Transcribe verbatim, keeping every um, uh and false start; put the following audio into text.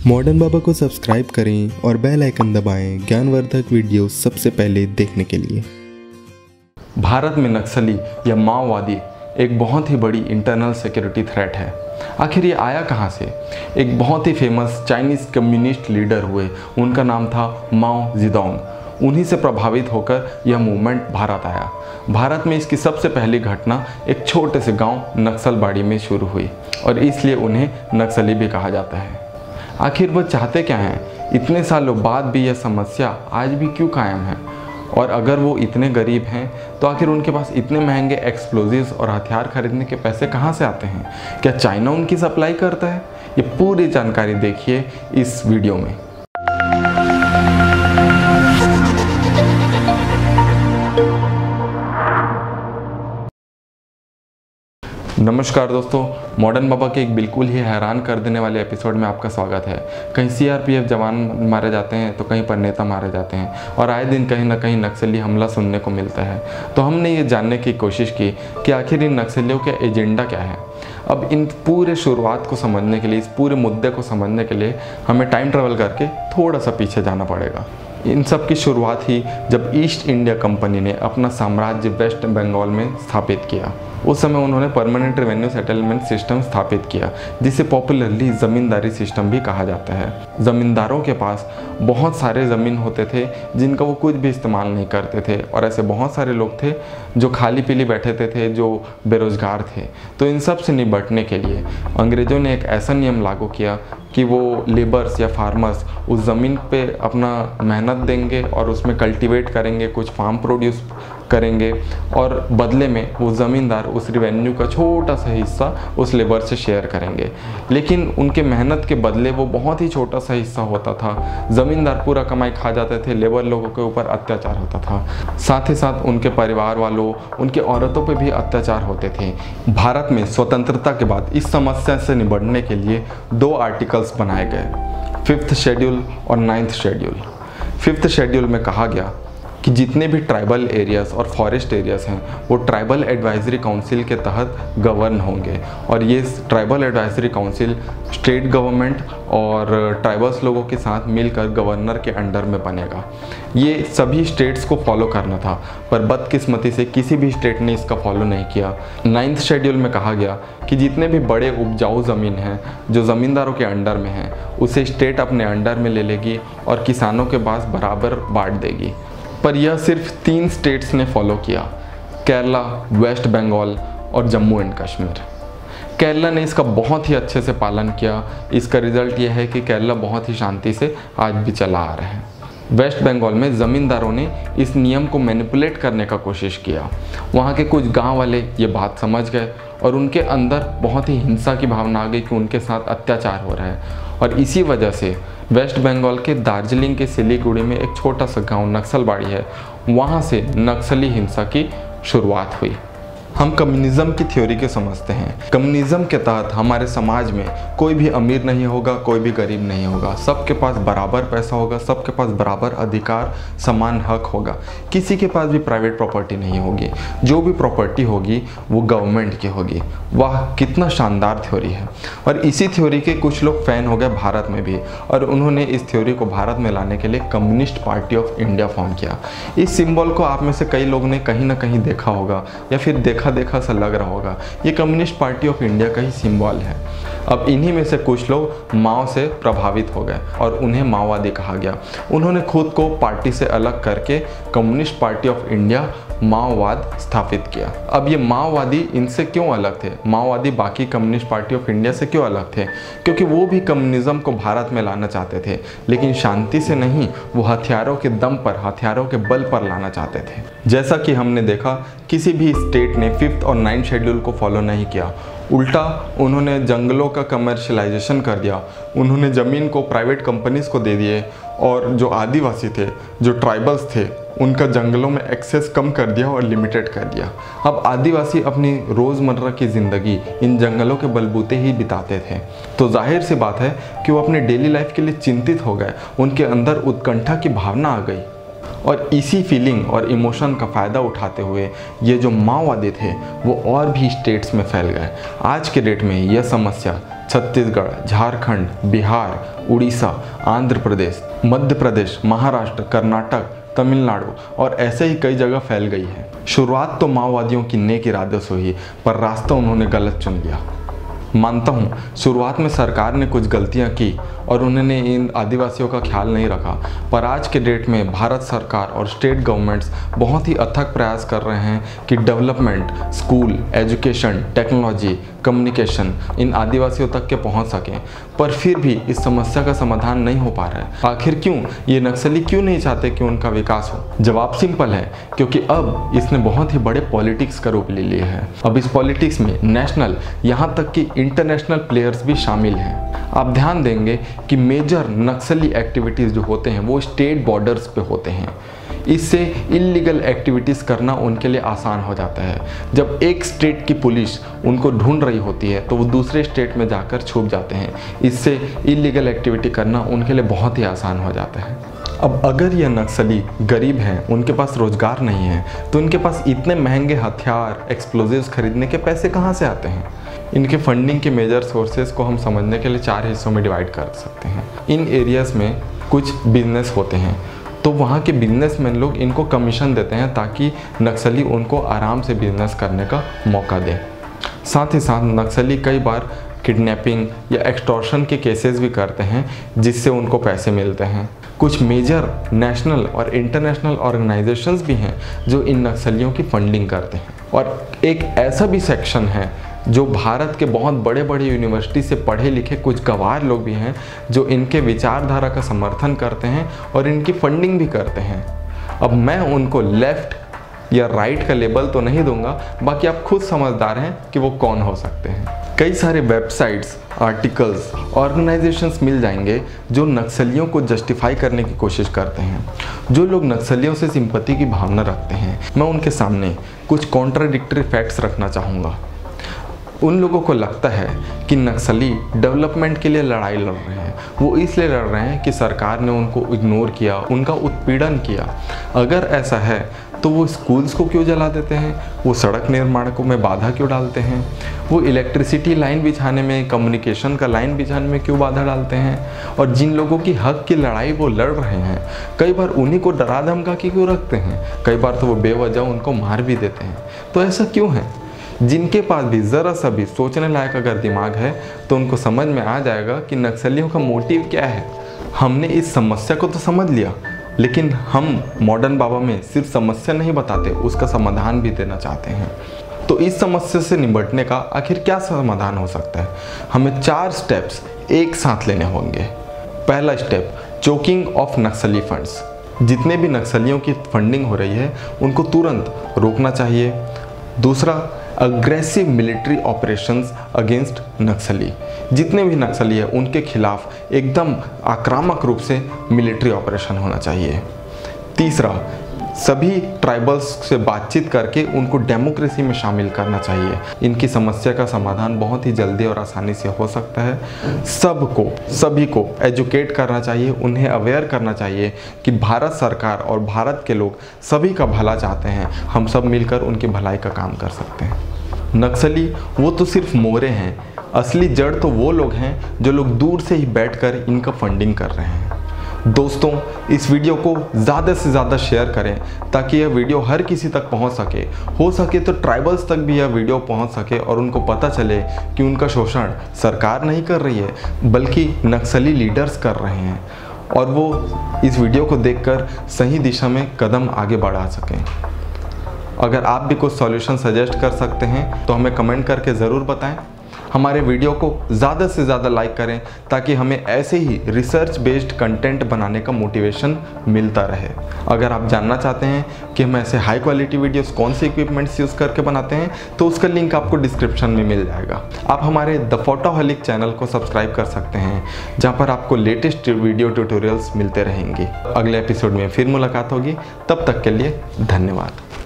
Modern बाबा को subscribe करें और बेल आइकन दबाएं ज्ञानवर्धक वीडियो सबसे पहले देखने के लिए। भारत में नक्सली या माओवादी एक बहुत ही बड़ी इंटरनल सिक्योरिटी थ्रेट है। आखिर ये आया कहाँ से? एक बहुत ही फेमस चाइनीज़ कम्युनिस्ट लीडर हुए, उनका नाम था माओ जेडोंग। उन्हीं से प्रभावित होकर यह मूवमेंट भारत आया। भारत में इसकी सबसे पहली घटना एक छोटे से गांव नक्सलबाड़ी में शुरू हुई और इसलिए उन्हें नक्सली भी कहा जाता है। आखिर वह चाहते क्या हैं? इतने सालों बाद भी यह समस्या आज भी क्यों कायम है? और अगर वो इतने गरीब हैं तो आखिर उनके पास इतने महंगे एक्सप्लोजिव्स और हथियार खरीदने के पैसे कहाँ से आते हैं? क्या चाइना उनकी सप्लाई करता है? ये पूरी जानकारी देखिए इस वीडियो में। नमस्कार दोस्तों, मॉडर्न बाबा के एक बिल्कुल ही हैरान कर देने वाले एपिसोड में आपका स्वागत है। कहीं सीआरपीएफ जवान मारे जाते हैं तो कहीं पर नेता मारे जाते हैं और आए दिन कहीं ना कहीं नक्सली हमला सुनने को मिलता है। तो हमने ये जानने की कोशिश की कि आखिर इन नक्सलियों का एजेंडा क्या है। अब इन पूरे शुरुआत को समझने के लिए, इस पूरे मुद्दे को समझने के लिए हमें टाइम ट्रेवल करके थोड़ा सा पीछे जाना पड़ेगा। इन सब की शुरुआत ही जब ईस्ट इंडिया कंपनी ने अपना साम्राज्य वेस्ट बंगाल में स्थापित किया। उस समय उन्होंने परमानेंट रेवेन्यू सेटलमेंट सिस्टम स्थापित किया, जिसे पॉपुलरली ज़मींदारी सिस्टम भी कहा जाता है। ज़मींदारों के पास बहुत सारे ज़मीन होते थे जिनका वो कुछ भी इस्तेमाल नहीं करते थे और ऐसे बहुत सारे लोग थे जो खाली पीली बैठे थे, जो बेरोज़गार थे। तो इन सब से निपटने के लिए अंग्रेज़ों ने एक ऐसा नियम लागू किया कि वो लेबर्स या फार्मर्स उस ज़मीन पे अपना मेहनत देंगे और उसमें कल्टीवेट करेंगे, कुछ फार्म प्रोड्यूस करेंगे और बदले में वो ज़मींदार उस रेवेन्यू का छोटा सा हिस्सा उस लेबर से शेयर करेंगे। लेकिन उनके मेहनत के बदले वो बहुत ही छोटा सा हिस्सा होता था। ज़मींदार पूरा कमाई खा जाते थे, लेबर लोगों के ऊपर अत्याचार होता था। साथ ही साथ उनके परिवार वालों, उनके औरतों पे भी अत्याचार होते थे। भारत में स्वतंत्रता के बाद इस समस्या से निपटने के लिए दो आर्टिकल्स बनाए गए, फिफ्थ शेड्यूल और नाइन्थ शेड्यूल। फिफ्थ शेड्यूल में कहा गया कि जितने भी ट्राइबल एरियाज़ और फॉरेस्ट एरियाज़ हैं वो ट्राइबल एडवाइजरी काउंसिल के तहत गवर्न होंगे और ये tribal advisory council state government और ट्राइबल्स लोगों के साथ मिलकर गवर्नर के अंडर में बनेगा। ये सभी स्टेट्स को फॉलो करना था, पर बदकिस्मती से किसी भी स्टेट ने इसका फॉलो नहीं किया। नाइन्थ शेड्यूल में कहा गया कि जितने भी बड़े उपजाऊ ज़मीन हैं जो ज़मींदारों के अंडर में हैं उसे स्टेट अपने अंडर में ले लेगी और किसानों के पास बराबर बांट देगी। पर यह सिर्फ तीन स्टेट्स ने फॉलो किया, केरला, वेस्ट बंगाल और जम्मू एंड कश्मीर। केरला ने इसका बहुत ही अच्छे से पालन किया। इसका रिजल्ट यह है कि केरला बहुत ही शांति से आज भी चला आ रहा है। वेस्ट बंगाल में ज़मींदारों ने इस नियम को मैनिपुलेट करने का कोशिश किया। वहाँ के कुछ गांव वाले ये बात समझ गए और उनके अंदर बहुत ही हिंसा की भावना आ गई कि उनके साथ अत्याचार हो रहा है और इसी वजह से वेस्ट बंगाल के दार्जिलिंग के सिलीगुड़ी में एक छोटा सा गांव नक्सलबाड़ी है, वहाँ से नक्सली हिंसा की शुरुआत हुई। हम कम्युनिज्म की थ्योरी के समझते हैं। कम्युनिज्म के तहत हमारे समाज में कोई भी अमीर नहीं होगा, कोई भी गरीब नहीं होगा, सबके पास बराबर पैसा होगा, सबके पास बराबर अधिकार, समान हक होगा, किसी के पास भी प्राइवेट प्रॉपर्टी नहीं होगी, जो भी प्रॉपर्टी होगी वो गवर्नमेंट की होगी। वाह, कितना शानदार थ्योरी है। और इसी थ्योरी के कुछ लोग फ़ैन हो गए भारत में भी और उन्होंने इस थ्योरी को भारत में लाने के लिए communist party of India form किया। इस सिंबल को आप में से कई लोगों ने कहीं ना कहीं देखा होगा या फिर देखा देखा सा लग रहा होगा। ये कम्युनिस्ट पार्टी ऑफ इंडिया का ही सिंबल है। अब इन्हीं में से कुछ लोग माओ से प्रभावित हो गए और उन्हें माओवादी कहा गया। उन्होंने खुद को पार्टी से अलग करके कम्युनिस्ट पार्टी ऑफ इंडिया माओवाद स्थापित किया। अब ये माओवादी इनसे क्यों अलग थे? माओवादी बाकी कम्युनिस्ट पार्टी ऑफ इंडिया से क्यों अलग थे? क्योंकि वो भी कम्युनिज्म को भारत में लाना चाहते थे, लेकिन शांति से नहीं, वो हथियारों के दम पर, हथियारों के बल पर लाना चाहते थे। जैसा कि हमने देखा, किसी भी स्टेट ने फिफ्थ और नाइन्थ शेड्यूल को फॉलो नहीं किया। उल्टा उन्होंने जंगलों का कमर्शलाइजेशन कर दिया। उन्होंने ज़मीन को प्राइवेट कंपनीज़ को दे दिए और जो आदिवासी थे, जो ट्राइबल्स थे, उनका जंगलों में एक्सेस कम कर दिया और लिमिटेड कर दिया। अब आदिवासी अपनी रोज़मर्रा की ज़िंदगी इन जंगलों के बलबूते ही बिताते थे, तो जाहिर सी बात है कि वो अपने डेली लाइफ के लिए चिंतित हो गए। उनके अंदर उत्कंठा की भावना आ गई और इसी फीलिंग और इमोशन का फ़ायदा उठाते हुए ये जो माओवादी थे वो और भी स्टेट्स में फैल गए। आज के डेट में यह समस्या छत्तीसगढ़, झारखंड, बिहार, उड़ीसा, आंध्र प्रदेश, मध्य प्रदेश, महाराष्ट्र, कर्नाटक, तमिलनाडु और ऐसे ही कई जगह फैल गई है। शुरुआत तो माओवादियों की नेक इरादे से हुई, पर रास्ता उन्होंने गलत चुन लिया। मानता हूँ शुरुआत में सरकार ने कुछ गलतियाँ की और उन्होंने इन आदिवासियों का ख्याल नहीं रखा, पर आज के डेट में भारत सरकार और स्टेट गवर्नमेंट्स बहुत ही अथक प्रयास कर रहे हैं कि development, school, education, technology, communication इन आदिवासियों तक के पहुंच सकें। पर फिर भी इस समस्या का समाधान नहीं हो पा रहा है। आखिर क्यों? ये नक्सली क्यों नहीं चाहते कि उनका विकास हो? जवाब सिंपल है, क्योंकि अब इसने बहुत ही बड़े पॉलिटिक्स का रूप ले लिया है। अब इस पॉलिटिक्स में नेशनल यहाँ तक कि इंटरनेशनल प्लेयर्स भी शामिल हैं। आप ध्यान देंगे कि मेजर नक्सली एक्टिविटीज़ जो होते हैं वो स्टेट बॉर्डर्स पे होते हैं। इससे इल्लीगल एक्टिविटीज़ करना उनके लिए आसान हो जाता है। जब एक स्टेट की पुलिस उनको ढूंढ रही होती है तो वो दूसरे स्टेट में जाकर छुप जाते हैं। इससे इल्लीगल एक्टिविटी करना उनके लिए बहुत ही आसान हो जाता है। अब अगर ये नक्सली गरीब हैं, उनके पास रोज़गार नहीं है, तो इनके पास इतने महंगे हथियार, एक्सप्लोजिव्स खरीदने के पैसे कहाँ से आते हैं? इनके फंडिंग के मेजर सोर्सेज को हम समझने के लिए चार हिस्सों में डिवाइड कर सकते हैं। इन एरियाज़ में कुछ बिजनेस होते हैं, तो वहाँ के बिजनेसमैन लोग इनको कमीशन देते हैं ताकि नक्सली उनको आराम से बिजनेस करने का मौका दें। साथ ही साथ नक्सली कई बार किडनैपिंग या एक्सटॉर्शन के केसेस भी करते हैं, जिससे उनको पैसे मिलते हैं। कुछ मेजर नेशनल और इंटरनेशनल ऑर्गेनाइजेशंस भी हैं जो इन नक्सलियों की फंडिंग करते हैं। और एक ऐसा भी सेक्शन है जो भारत के बहुत बड़े बड़े यूनिवर्सिटी से पढ़े लिखे कुछ गवार लोग भी हैं जो इनके विचारधारा का समर्थन करते हैं और इनकी फंडिंग भी करते हैं। अब मैं उनको लेफ्ट या राइट का लेबल तो नहीं दूंगा, बाकी आप खुद समझदार हैं कि वो कौन हो सकते हैं। कई सारे वेबसाइट्स, आर्टिकल्स, ऑर्गेनाइजेशंस मिल जाएंगे जो नक्सलियों को जस्टिफाई करने की कोशिश करते हैं। जो लोग नक्सलियों से सिंपैथी की भावना रखते हैं, मैं उनके सामने कुछ कॉन्ट्राडिक्टरी फैक्ट्स रखना चाहूँगा। उन लोगों को लगता है कि नक्सली डेवलपमेंट के लिए लड़ाई लड़ रहे हैं। वो इसलिए लड़ रहे हैं कि सरकार ने उनको इग्नोर किया, उनका उत्पीड़न किया। अगर ऐसा है तो वो स्कूल्स को क्यों जला देते हैं? वो सड़क निर्माण को में बाधा क्यों डालते हैं? वो इलेक्ट्रिसिटी लाइन बिछाने में, कम्युनिकेशन का लाइन बिछाने में क्यों बाधा डालते हैं? और जिन लोगों की हक की लड़ाई वो लड़ रहे हैं, कई बार उन्हीं को डरा धमका के क्यों रखते हैं? कई बार तो वो बेवजह उनको मार भी देते हैं। तो ऐसा क्यों है? जिनके पास भी ज़रा सा भी सोचने लायक अगर दिमाग है तो उनको समझ में आ जाएगा कि नक्सलियों का मोटिव क्या है। हमने इस समस्या को तो समझ लिया, लेकिन हम मॉडर्न बाबा में सिर्फ समस्या नहीं बताते, उसका समाधान भी देना चाहते हैं। तो इस समस्या से निपटने का आखिर क्या समाधान हो सकता है? हमें चार स्टेप्स एक साथ लेने होंगे। पहला step, choking of Naxali funds. जितने भी नक्सलियों की फंडिंग हो रही है उनको तुरंत रोकना चाहिए। दूसरा, aggressive military operations against Naxali. जितने भी नक्सली है उनके खिलाफ एकदम आक्रामक रूप से मिलिट्री ऑपरेशन होना चाहिए। तीसरा, सभी ट्राइबल्स से बातचीत करके उनको डेमोक्रेसी में शामिल करना चाहिए। इनकी समस्या का समाधान बहुत ही जल्दी और आसानी से हो सकता है। सबको, सभी को एजुकेट करना चाहिए, उन्हें अवेयर करना चाहिए कि भारत सरकार और भारत के लोग सभी का भला चाहते हैं। हम सब मिलकर उनकी भलाई का काम कर सकते हैं। नक्सली वो तो सिर्फ मोहरे हैं, असली जड़ तो वो लोग हैं जो लोग दूर से ही बैठकर इनका फंडिंग कर रहे हैं। दोस्तों, इस वीडियो को ज़्यादा से ज़्यादा शेयर करें ताकि यह वीडियो हर किसी तक पहुंच सके। हो सके तो ट्राइबल्स तक भी यह वीडियो पहुंच सके और उनको पता चले कि उनका शोषण सरकार नहीं कर रही है बल्कि नक्सली लीडर्स कर रहे हैं, और वो इस वीडियो को देखकर सही दिशा में कदम आगे बढ़ा सकें। अगर आप भी कुछ सॉल्यूशन सजेस्ट कर सकते हैं तो हमें कमेंट करके ज़रूर बताएं। हमारे वीडियो को ज़्यादा से ज़्यादा लाइक करें ताकि हमें ऐसे ही रिसर्च बेस्ड कंटेंट बनाने का मोटिवेशन मिलता रहे। अगर आप जानना चाहते हैं कि हम ऐसे हाई क्वालिटी वीडियोस कौन से इक्विपमेंट्स यूज़ करके बनाते हैं तो उसका लिंक आपको डिस्क्रिप्शन में मिल जाएगा। आप हमारे द फोटोहॉलिक चैनल को सब्सक्राइब कर सकते हैं जहाँ पर आपको लेटेस्ट वीडियो ट्यूटोरियल्स मिलते रहेंगे। अगले एपिसोड में फिर मुलाकात होगी, तब तक के लिए धन्यवाद।